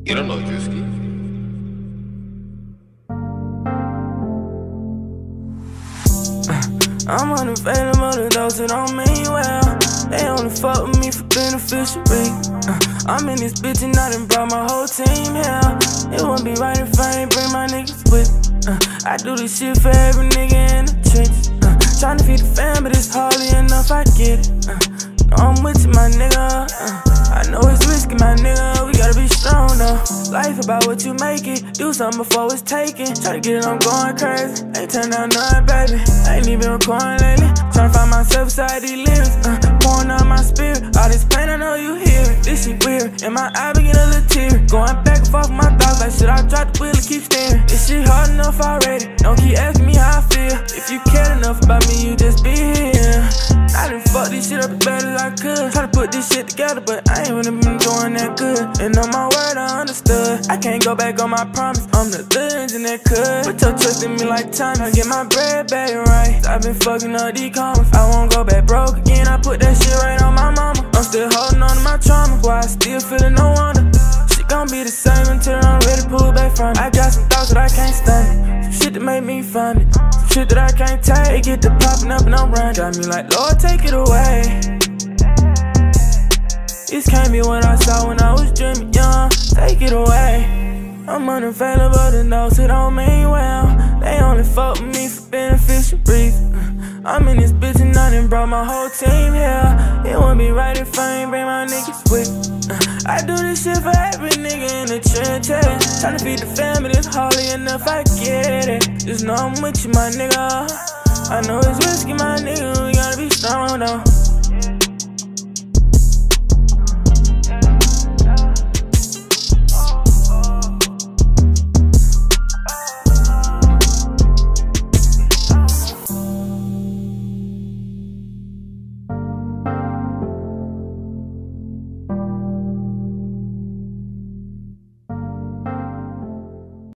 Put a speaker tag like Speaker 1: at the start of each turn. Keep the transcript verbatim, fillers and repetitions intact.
Speaker 1: You don't know Drewski.
Speaker 2: I'm unavailable to those that don't mean well. They only fuck with me for beneficiary. uh, I'm in this bitch and I done brought my whole team here. It wouldn't be right if I ain't bring my niggas with. uh, I do this shit for every nigga in the trenches. uh, Tryna feed the fam, but it's hardly enough, I get it. uh, No, I'm with you, my nigga. uh, I know it's risky, my nigga. We gotta be strong, though. Life about what you make it. Do something before it's taken. Try to get it, I'm going crazy. Ain't turn down none, baby. I ain't even recording lately. Tryna find myself inside these lyrics. Uh, pouring out my spirit. All this pain, I know you hear it. This shit weird. In my eye, begin a little tear. Going back and forth with my thoughts. Like, should I drop the wheel and keep staring? This shit hard enough already. Don't keep asking me how I feel. If you cared enough about me, you just be here. I done fucked this shit up as bad as I could. Try to put this shit together, but I ain't really been doing that good. And on my word, I understood. I can't go back on my promise. I'm the good and that could. Put your trust in me like time. I get my bread back right. I've been fucking up these commas. I won't go back broke again. I put that shit right on my mama. I'm still holding on to my trauma. Why I still feeling no wonder. Shit gon' be the same until I'm ready to pull back from it. I got some thoughts that I can't stand. Some shit that made me find it. Some shit that I can't take. They get to popping up and I'm running. Got me like, Lord, take it away. This can't be what I saw when I was dreaming young. Take it away. I'm unavailable to those who don't mean well. They only fuck with me for beneficial reasons. I'm in this bitch and I done brought my whole team here. It wouldn't be right if I ain't bring my niggas with. uh, I do this shit for every nigga in the trenches. Tryna feed the family, it's hardly enough, I get it. Just know I'm with you, my nigga. I know it's risky, my nigga, we gotta be strong though.